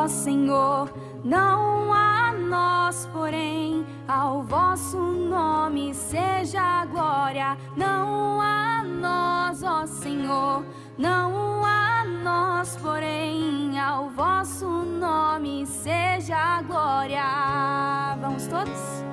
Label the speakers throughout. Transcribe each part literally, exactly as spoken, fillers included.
Speaker 1: ó Senhor, não a nós, porém, ao vosso nome seja a glória. Não a nós, ó Senhor, não a nós, porém, ao vosso nome seja a glória. Vamos todos?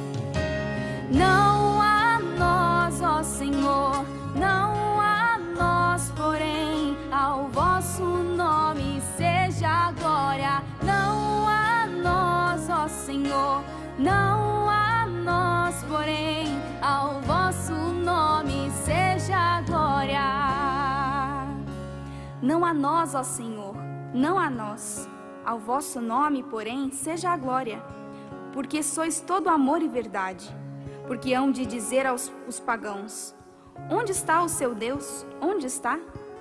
Speaker 1: Não a nós, ó Senhor, não a nós, porém, ao vosso nome seja a glória. Não a nós, ó Senhor, não a nós, porém, ao vosso nome seja a glória. Não a nós, ó Senhor, não a nós, ao vosso nome, porém, seja a glória, porque sois todo amor e verdade. Porque hão de dizer aos os pagãos: onde está o seu Deus? Onde está?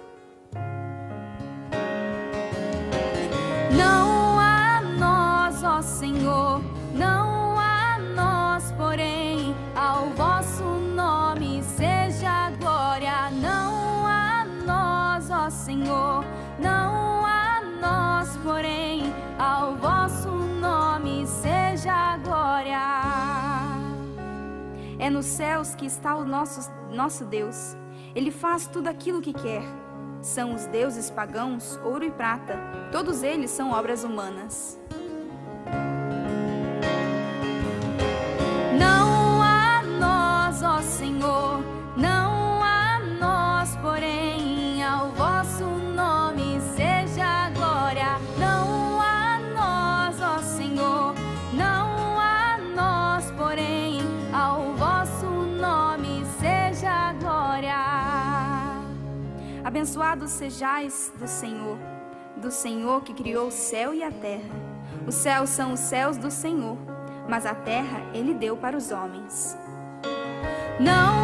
Speaker 1: Não a nós, ó Senhor, não a nós, porém, ao vosso nome seja a glória. Não a nós, ó Senhor, não a nós, porém, ao vosso nome seja a glória. É nos céus que está o nosso, nosso Deus. Ele faz tudo aquilo que quer. São os deuses pagãos, ouro e prata. Todos eles são obras humanas. Não a nós, ó Senhor, não a nós, porém, ao vosso nome seja a glória. Não a nós, ó Senhor, não a nós, porém, ao vosso nome seja a glória. Abençoados sejais do Senhor, do Senhor que criou o céu e a terra. Os céus são os céus do Senhor, mas a terra Ele deu para os homens. Não